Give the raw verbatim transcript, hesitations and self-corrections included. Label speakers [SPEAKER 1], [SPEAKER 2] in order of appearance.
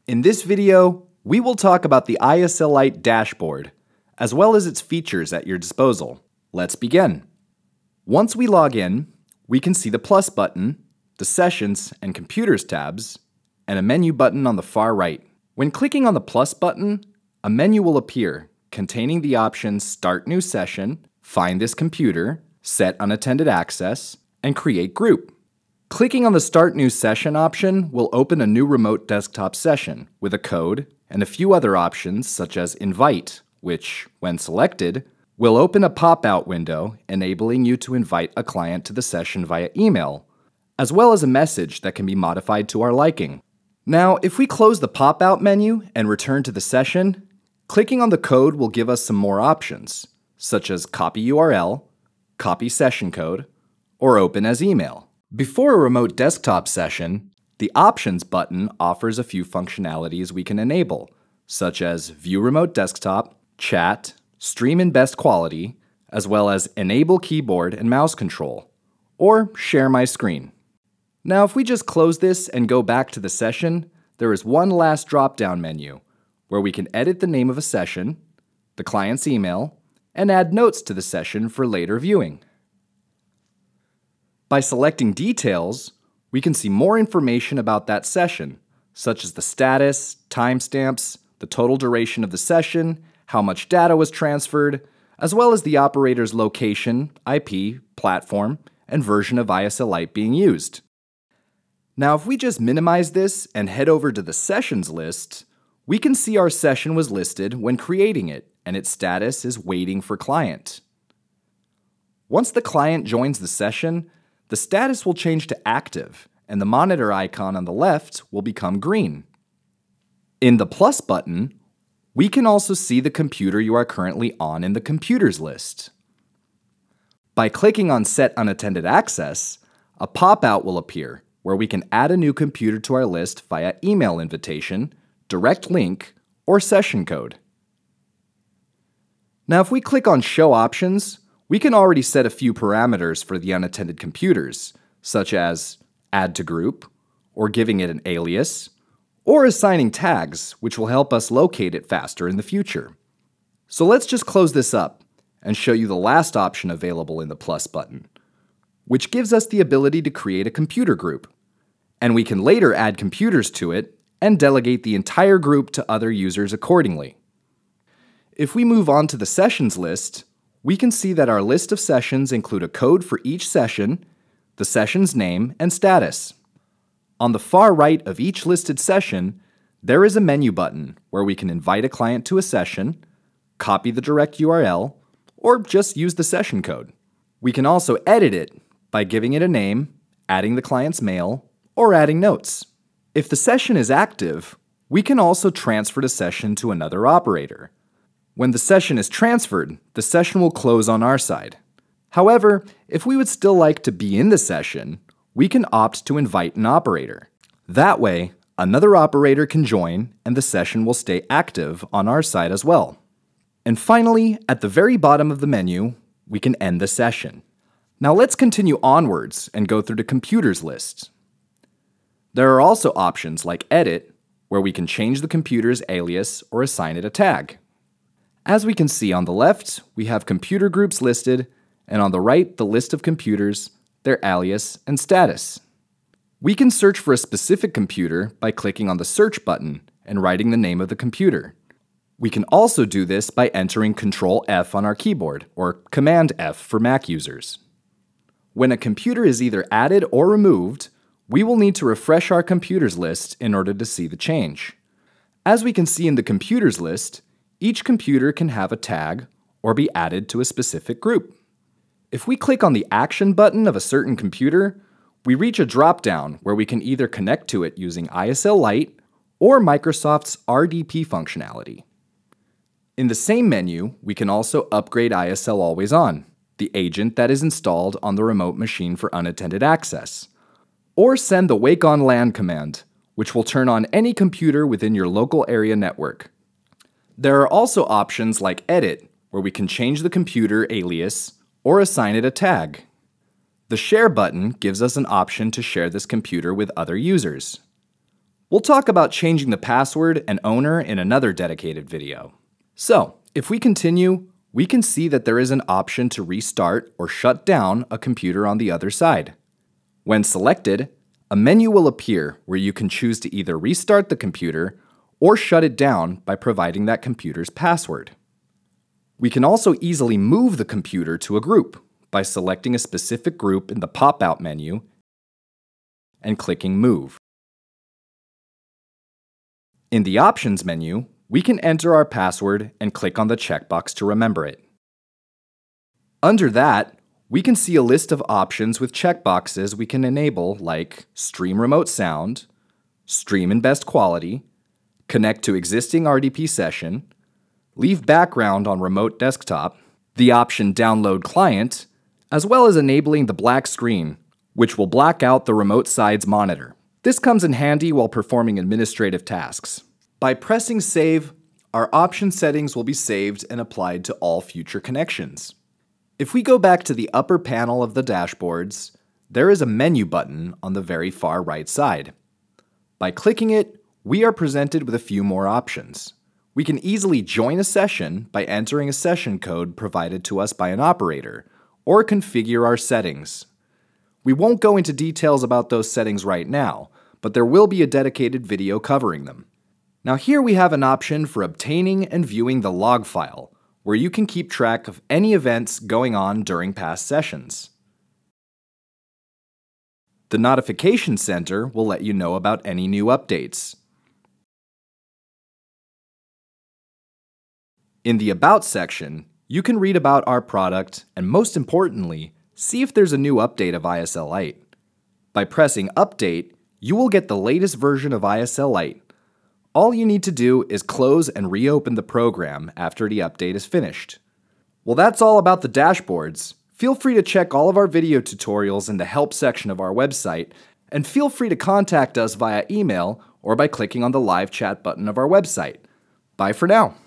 [SPEAKER 1] In this video, we will talk about the I S L Lite dashboard, as well as its features at your disposal. Let's begin. Once we log in, we can see the plus button, the Sessions and Computers tabs, and a menu button on the far right. When clicking on the plus button, a menu will appear containing the options Start New Session, Find This Computer, Set Unattended Access, and Create Group. Clicking on the Start New Session option will open a new remote desktop session with a code and a few other options such as Invite, which, when selected, will open a pop-out window enabling you to invite a client to the session via email, as well as a message that can be modified to our liking. Now, if we close the pop-out menu and return to the session, clicking on the code will give us some more options, such as Copy U R L, Copy Session Code, or Open as Email. Before a remote desktop session, the Options button offers a few functionalities we can enable, such as View Remote Desktop, Chat, Stream in Best Quality, as well as Enable Keyboard and Mouse Control, or Share My Screen. Now, if we just close this and go back to the session, there is one last drop-down menu where we can edit the name of a session, the client's email, and add notes to the session for later viewing. By selecting Details, we can see more information about that session, such as the status, timestamps, the total duration of the session, how much data was transferred, as well as the operator's location, I P, platform, and version of I S L Lite being used. Now, if we just minimize this and head over to the Sessions list, we can see our session was listed when creating it, and its status is Waiting for Client. Once the client joins the session, the status will change to Active, and the monitor icon on the left will become green. In the plus button, we can also see the computer you are currently on in the Computers list. By clicking on Set Unattended Access, a pop-out will appear where we can add a new computer to our list via email invitation, direct link, or session code. Now, if we click on Show Options, we can already set a few parameters for the unattended computers, such as Add to Group, or giving it an alias, or assigning tags, which will help us locate it faster in the future. So let's just close this up and show you the last option available in the plus button, which gives us the ability to create a computer group, and we can later add computers to it and delegate the entire group to other users accordingly. If we move on to the Sessions list, we can see that our list of sessions include a code for each session, the session's name, and status. On the far right of each listed session, there is a menu button where we can invite a client to a session, copy the direct U R L, or just use the session code. We can also edit it by giving it a name, adding the client's mail, or adding notes. If the session is active, we can also transfer the session to another operator. When the session is transferred, the session will close on our side. However, if we would still like to be in the session, we can opt to invite an operator. That way, another operator can join and the session will stay active on our side as well. And finally, at the very bottom of the menu, we can end the session. Now let's continue onwards and go through the Computers list. There are also options like Edit, where we can change the computer's alias or assign it a tag. As we can see on the left, we have computer groups listed, and on the right, the list of computers, their alias, and status. We can search for a specific computer by clicking on the Search button and writing the name of the computer. We can also do this by entering Control F on our keyboard, or Command F for Mac users. When a computer is either added or removed, we will need to refresh our computers list in order to see the change. As we can see in the computers list, each computer can have a tag or be added to a specific group. If we click on the Action button of a certain computer, we reach a drop-down where we can either connect to it using I S L Lite or Microsoft's R D P functionality. In the same menu, we can also upgrade I S L Always On, the agent that is installed on the remote machine for unattended access, or send the Wake on LAN command, which will turn on any computer within your local area network. There are also options like Edit, where we can change the computer alias or assign it a tag. The Share button gives us an option to share this computer with other users. We'll talk about changing the password and owner in another dedicated video. So, if we continue, we can see that there is an option to restart or shut down a computer on the other side. When selected, a menu will appear where you can choose to either restart the computer or shut it down by providing that computer's password. We can also easily move the computer to a group by selecting a specific group in the pop-out menu and clicking Move. In the Options menu, we can enter our password and click on the checkbox to remember it. Under that, we can see a list of options with checkboxes we can enable like Stream Remote Sound, Stream in Best Quality, Connect to existing R D P session, Leave background on remote desktop, the option Download Client, as well as enabling the black screen, which will black out the remote side's monitor. This comes in handy while performing administrative tasks. By pressing Save, our option settings will be saved and applied to all future connections. If we go back to the upper panel of the dashboards, there is a menu button on the very far right side. By clicking it, we are presented with a few more options. We can easily join a session by entering a session code provided to us by an operator, or configure our settings. We won't go into details about those settings right now, but there will be a dedicated video covering them. Now here we have an option for obtaining and viewing the log file, where you can keep track of any events going on during past sessions. The Notification Center will let you know about any new updates. In the About section, you can read about our product and, most importantly, see if there's a new update of I S L Lite. By pressing Update, you will get the latest version of I S L Lite. All you need to do is close and reopen the program after the update is finished. Well, that's all about the dashboards. Feel free to check all of our video tutorials in the Help section of our website, and feel free to contact us via email or by clicking on the live chat button of our website. Bye for now.